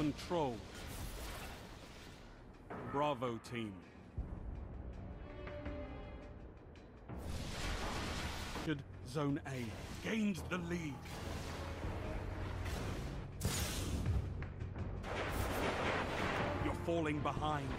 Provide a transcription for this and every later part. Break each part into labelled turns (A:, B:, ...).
A: control. Bravo team. Zone A gained the lead. You're falling behind.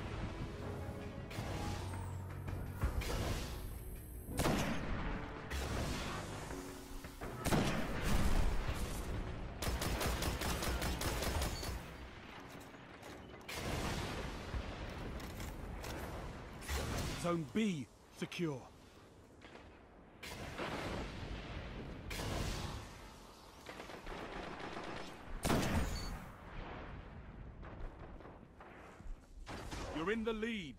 A: Zone B secure. You're in the lead.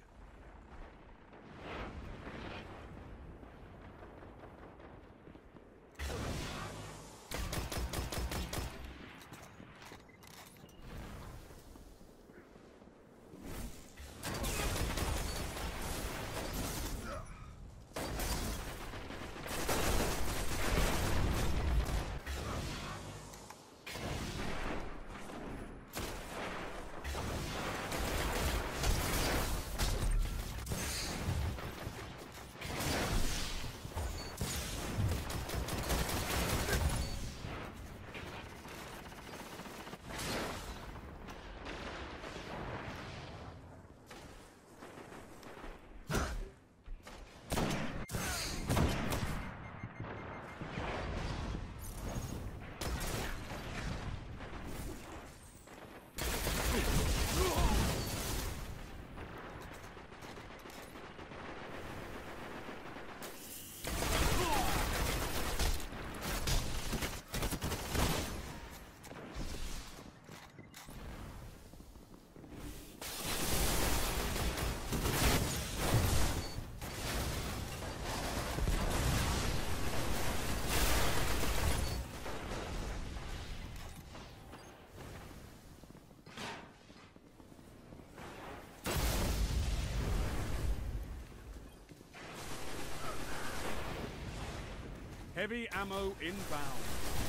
A: Heavy ammo inbound.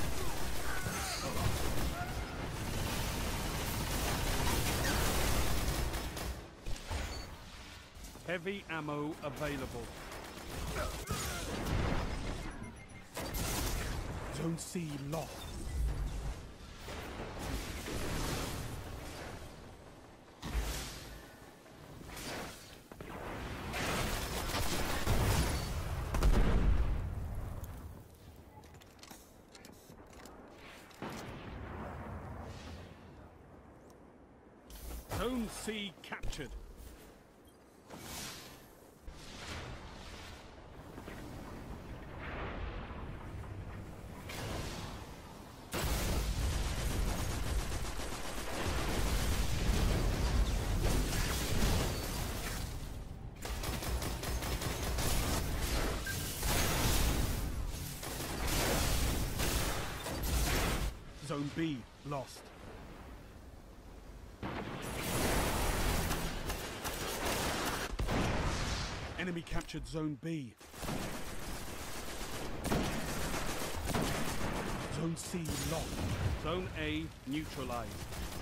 A: Heavy ammo available. Zone C lost. Zone C captured. Zone B lost. Enemy captured Zone B. Zone C lost. Zone A neutralized.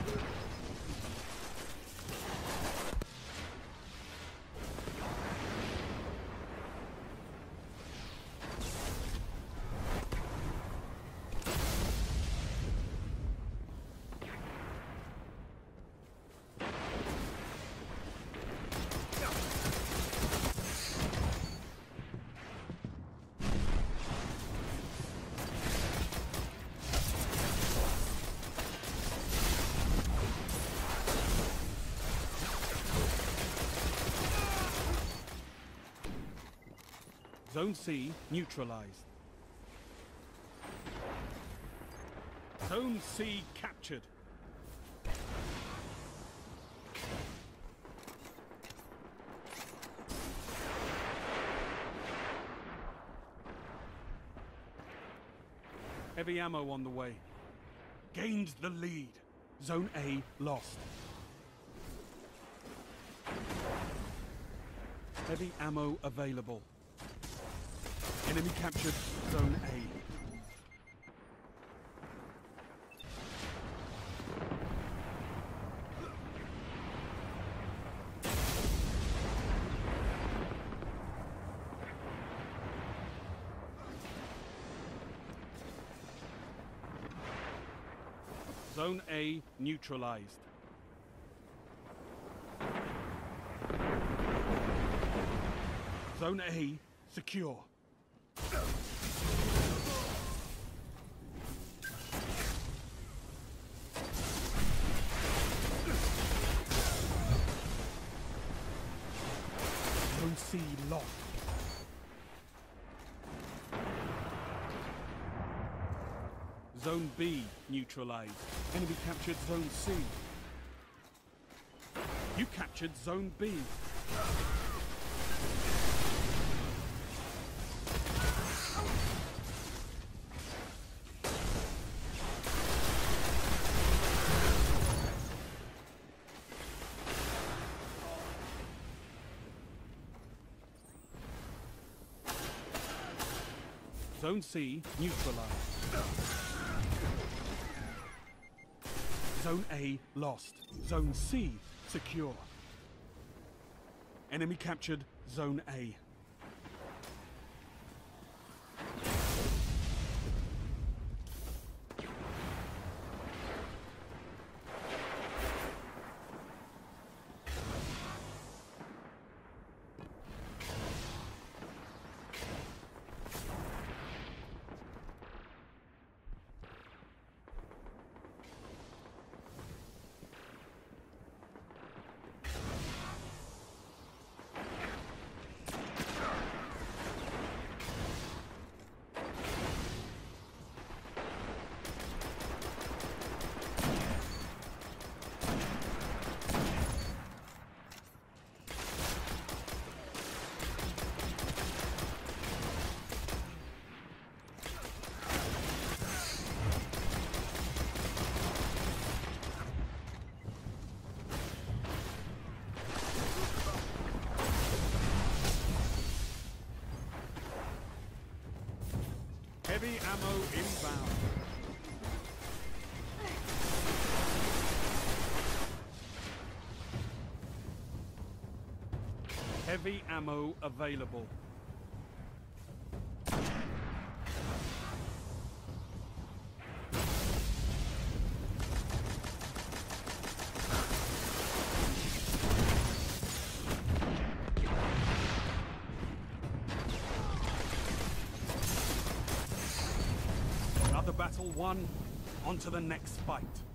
A: Zone C neutralized. Zone C captured. Heavy ammo on the way. Gained the lead. Zone A lost. Heavy ammo available. Enemy captured Zone A. Zone A neutralized. Zone A secure. Zone C locked. Zone B neutralized. Enemy captured Zone C. You captured Zone B. Zone C neutralized. Zone A lost. Zone C secure. Enemy captured Zone A. Heavy ammo inbound. Heavy ammo available. Battle won, on to the next fight.